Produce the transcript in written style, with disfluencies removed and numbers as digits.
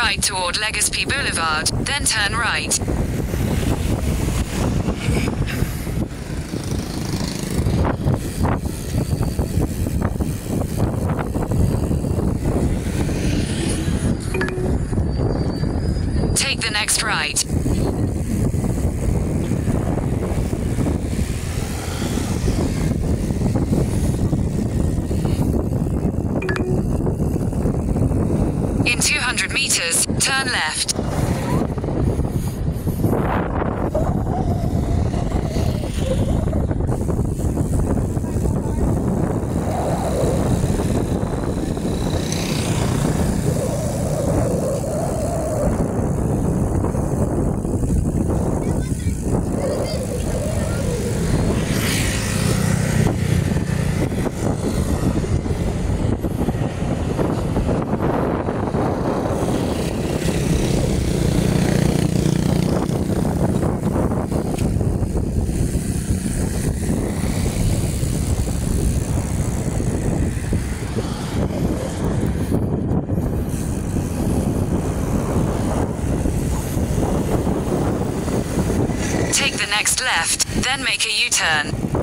right toward Legazpi Boulevard, then turn right. Take the next right. In 200 meters, turn left. Take the next left, then make a U-turn.